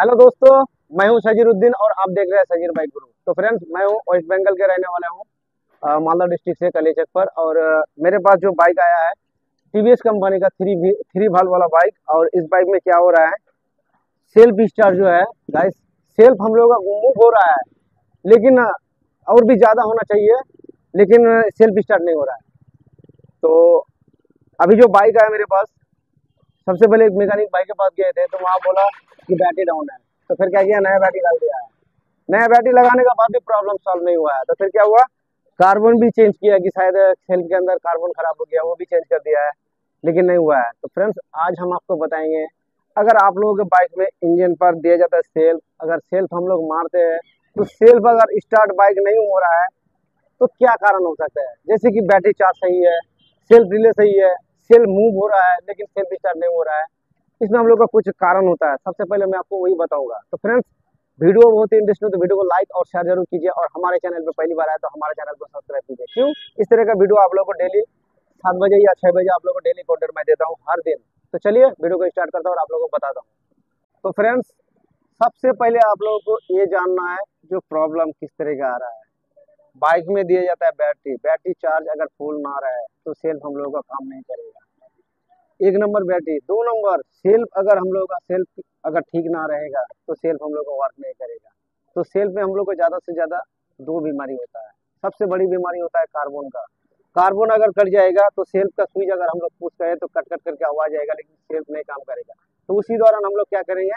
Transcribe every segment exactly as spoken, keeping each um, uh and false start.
Hello दोस्तों, मैं हूं सजीरुद्दीन और आप देख रहे हैं सजीर बाइक गुरु। तो फ्रेंड्स, मैं हूं वेस्ट बंगाल के रहने वाला हूं, अ, मालदा डिस्ट्रिक्ट से कलेचक पर। और अ, मेरे पास जो बाइक आया है टीवीएस कंपनी का थ्री थ्री भाल वाला बाइक। और इस बाइक में क्या हो रहा है, सेल्फ स्टार्ट जो है गाइस, सेल्फ हम लोगों का मूव हो रहा है, लेकिन अ, और भी ज़्यादा होना चाहिए, लेकिन सेल्फ स्टार्ट नहीं हो रहा है। तो अभी जो बाइक आया मेरे पास, सबसे पहले एक मैकेनिक भाई के पास गए थे, तो वहाँ बोला कि बैटरी डाउन है। तो फिर क्या किया, नया बैटरी डाल दिया है। नया बैटरी लगाने का बाद भी प्रॉब्लम सॉल्व नहीं हुआ है। तो फिर क्या हुआ, कार्बन भी चेंज किया कि शायद सेल के अंदर कार्बन खराब हो गया, वो भी चेंज कर दिया है, लेकिन नहीं हुआ है। तो फ्रेंड्स, आज हम आपको बताएंगे, अगर आप लोगों के बाइक में इंजन पर दिया जाता है सेल्फ, अगर सेल्फ हम लोग मारते हैं तो सेल्फ अगर स्टार्ट बाइक नहीं हो रहा है तो क्या कारण हो सकता है। जैसे कि बैटरी चार्ज सही है, सेल्फ रिले सही है, सेल मूव हो रहा है, लेकिन सेल्फ स्टार्ट नहीं हो रहा है। इसमें हम लोग का कुछ कारण होता है। सबसे पहले मैं आपको वही बताऊंगा। तो फ्रेंड्स, वीडियो बहुत ही इंटरेस्टिंग है, तो वीडियो को लाइक और शेयर जरूर कीजिए। और हमारे चैनल पे पहली बार आए तो हमारे चैनल को सब्सक्राइब कीजिए। क्यों, इस तरह का वीडियो आप लोगों को डेली सात बजे या छह बजे आप लोगों को डेली कंटेंट मैं देता हूँ हर दिन। तो चलिए वीडियो को स्टार्ट करता हूँ और आप लोगों को बताता हूँ। तो फ्रेंड्स, सबसे पहले आप लोगों को ये जानना है जो प्रॉब्लम किस तरह का आ रहा है। बाइक में दिया जाता है बैटरी, बैटरी चार्ज अगर फुल ना रहा है तो सेल्फ हम लोगों का काम नहीं करेगा। एक नंबर बैटरी। दो नंबर सेल्फ, अगर हम लोग का सेल्फ अगर ठीक ना रहेगा तो सेल्फ हम लोग को वर्क नहीं करेगा। तो सेल्फ में हम लोग को ज़्यादा से ज़्यादा दो बीमारी होता है। सबसे बड़ी बीमारी होता है कार्बन का। कार्बन अगर कट जाएगा तो सेल्फ का स्विच अगर हम लोग पुश करें तो कट कट करके आवाज आएगा, लेकिन सेल्फ नहीं काम करेगा। तो उसी दौरान हम लोग क्या करेंगे,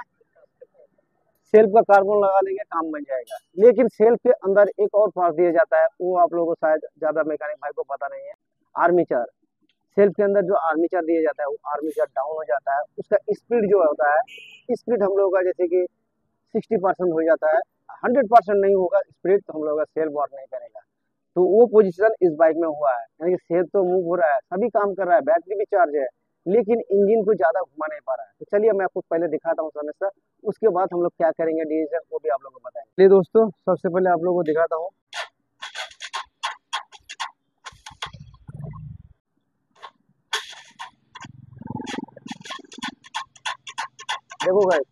सेल्फ का कार्बन लगा लेंगे, काम बन जाएगा। लेकिन सेल्फ के अंदर एक और पार्ट दिया जाता है, वो आप लोगों को शायद ज्यादा मैकेनिक भाई को पता नहीं है, आर्मीचर। सेल्फ के अंदर जो आर्मीचर दिया जाता है, वो आर्मीचर डाउन हो जाता है। उसका स्पीड जो होता है, स्पीड हम लोग का जैसे कि सिक्सटी परसेंट हो जाता है, हंड्रेड परसेंट नहीं होगा स्पीड, तो हम लोग का सेल्फ वर्क नहीं करेगा। तो वो पोजीशन इस बाइक में हुआ है, यानी कि सेल्फ तो मूव हो रहा है, सभी काम कर रहा है, बैटरी भी चार्ज है, लेकिन इंजन को ज्यादा घुमा नहीं पा रहा है। तो चलिए मैं आपको पहले दिखाता हूँ समस्या, उसके बाद हम लोग क्या करेंगे डिसीजन, वो भी आप लोगों को बताएंगे। चलिए दोस्तों, सबसे पहले आप लोगों को दिखाता हूँ। देखो गाइस,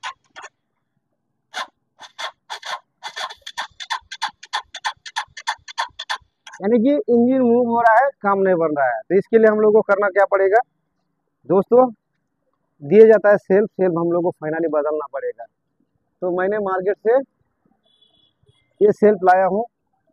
यानी कि इंजन मूव हो रहा है, काम नहीं बन रहा है। तो इसके लिए हम लोग को करना क्या पड़ेगा दोस्तों, दिया जाता है सेल्फ, सेल्फ हम लोग को फाइनली बदलना पड़ेगा। तो मैंने मार्केट से ये सेल्फ लाया हूँ,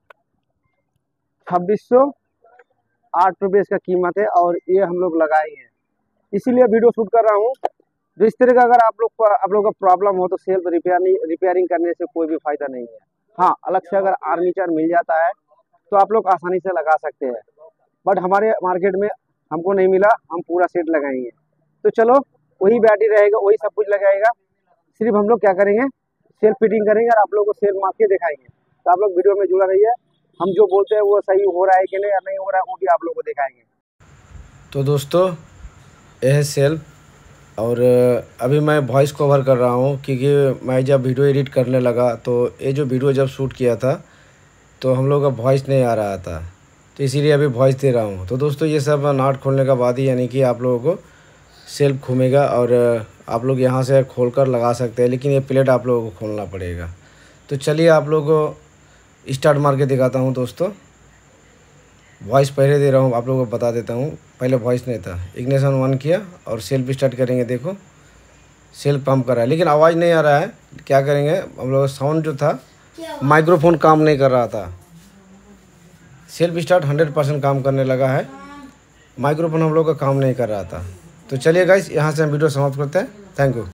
छब्बीस सौ आठ रुपये इसका कीमत है, और ये हम लोग लगाए हैं, इसीलिए वीडियो शूट कर रहा हूँ। तो इस तरह का अगर आप लोग आप लोग का प्रॉब्लम हो तो सेल्फ रिपेयरिंग रिपेयरिंग करने से कोई भी फायदा नहीं है। हाँ, अलग से अगर आर्मीचर मिल जाता है तो आप लोग आसानी से लगा सकते हैं, बट हमारे मार्केट में हमको नहीं मिला, हम पूरा सेट लगाएंगे। तो चलो, वही बैटरी रहेगा, वही सब कुछ लगाएगा, सिर्फ हम लोग क्या करेंगे, सेल्फ फिटिंग करेंगे और आप लोग को सेल्फ मार के दिखाएंगे। तो आप लोग वीडियो में जुड़ा रहिए, हम जो बोलते हैं वो सही हो रहा है कि नहीं या नहीं हो रहा है, वो भी आप लोग को दिखाएंगे। तो दोस्तों, यह है सेल्फ। और अभी मैं वॉइस कवर कर रहा हूँ, क्योंकि मैं जब वीडियो एडिट करने लगा तो ये जो वीडियो जब शूट किया था तो हम लोग का वॉइस नहीं आ रहा था, तो इसीलिए अभी वॉइस दे रहा हूँ। तो दोस्तों, ये सब नाट खोलने का बाद ही यानी कि आप लोगों को सेल्फ घूमेगा, और आप लोग यहाँ से खोलकर लगा सकते हैं, लेकिन ये प्लेट आप लोगों को खोलना पड़ेगा। तो चलिए आप लोगों को स्टार्ट मार के दिखाता हूँ दोस्तों। वॉइस पहले दे रहा हूँ, आप लोगों को बता देता हूँ, पहले वॉइस नहीं था। इग्निशन वन किया और सेल्फ स्टार्ट करेंगे, देखो सेल्फ पंप कर रहा है, लेकिन आवाज़ नहीं आ रहा है। क्या करेंगे, हम लोग साउंड जो था, माइक्रोफोन काम नहीं कर रहा था। सेल्फ स्टार्ट हंड्रेड परसेंट काम करने लगा है, माइक्रोफोन हम लोग का काम नहीं कर रहा था। तो चलिए गाइस, यहाँ से हम वीडियो समाप्त करते हैं। Thank you.